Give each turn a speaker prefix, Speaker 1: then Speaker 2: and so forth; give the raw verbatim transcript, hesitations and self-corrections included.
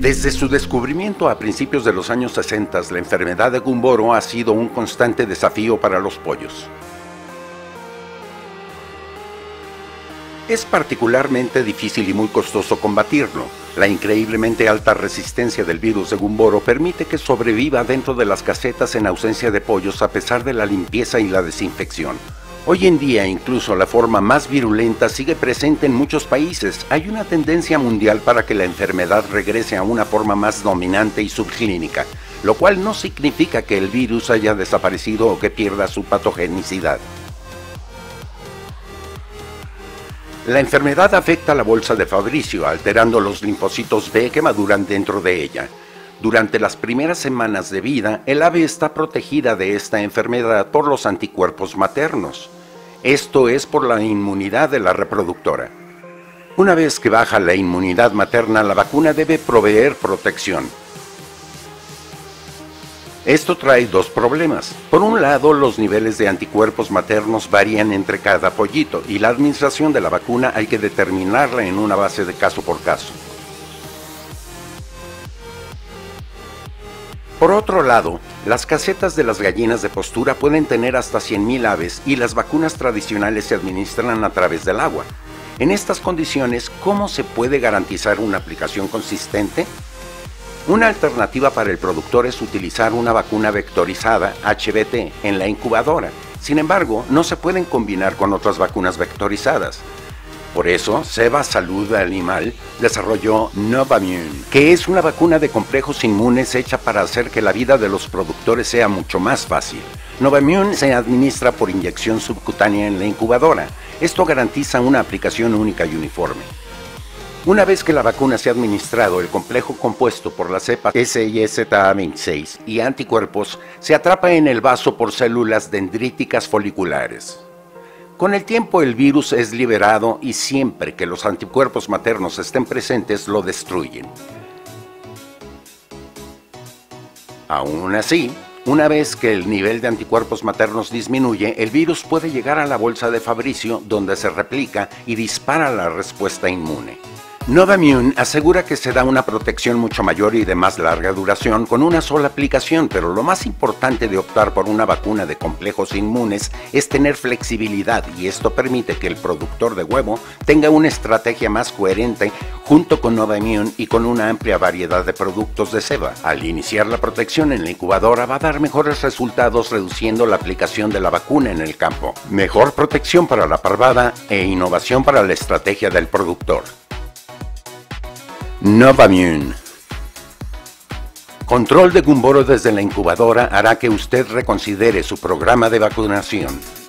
Speaker 1: Desde su descubrimiento a principios de los años sesenta, la enfermedad de Gumboro ha sido un constante desafío para los pollos. Es particularmente difícil y muy costoso combatirlo. La increíblemente alta resistencia del virus de Gumboro permite que sobreviva dentro de las casetas en ausencia de pollos a pesar de la limpieza y la desinfección. Hoy en día, incluso la forma más virulenta sigue presente en muchos países. Hay una tendencia mundial para que la enfermedad regrese a una forma más dominante y subclínica, lo cual no significa que el virus haya desaparecido o que pierda su patogenicidad. La enfermedad afecta a la bolsa de Fabricio, alterando los linfocitos B que maduran dentro de ella. Durante las primeras semanas de vida, el ave está protegida de esta enfermedad por los anticuerpos maternos. Esto es por la inmunidad de la reproductora. Una vez que baja la inmunidad materna, la vacuna debe proveer protección. Esto trae dos problemas. Por un lado, los niveles de anticuerpos maternos varían entre cada pollito y la administración de la vacuna hay que determinarla en una base de caso por caso. Por otro lado, las casetas de las gallinas de postura pueden tener hasta cien mil aves y las vacunas tradicionales se administran a través del agua. En estas condiciones, ¿cómo se puede garantizar una aplicación consistente? Una alternativa para el productor es utilizar una vacuna vectorizada H V T en la incubadora. Sin embargo, no se pueden combinar con otras vacunas vectorizadas. Por eso, Ceva Salud Animal desarrolló Novamune, que es una vacuna de complejos inmunes hecha para hacer que la vida de los productores sea mucho más fácil. Novamune se administra por inyección subcutánea en la incubadora. Esto garantiza una aplicación única y uniforme. Una vez que la vacuna se ha administrado, el complejo compuesto por la cepa S I Z A veintiséis y anticuerpos se atrapa en el vaso por células dendríticas foliculares. Con el tiempo el virus es liberado y siempre que los anticuerpos maternos estén presentes lo destruyen. Aún así, una vez que el nivel de anticuerpos maternos disminuye, el virus puede llegar a la bolsa de Fabricio donde se replica y dispara la respuesta inmune. Novamune asegura que se da una protección mucho mayor y de más larga duración con una sola aplicación, pero lo más importante de optar por una vacuna de complejos inmunes es tener flexibilidad y esto permite que el productor de huevo tenga una estrategia más coherente junto con Novamune y con una amplia variedad de productos de Ceva. Al iniciar la protección en la incubadora va a dar mejores resultados reduciendo la aplicación de la vacuna en el campo. Mejor protección para la parvada e innovación para la estrategia del productor. Novamune. Control de Gumboro desde la incubadora hará que usted reconsidere su programa de vacunación.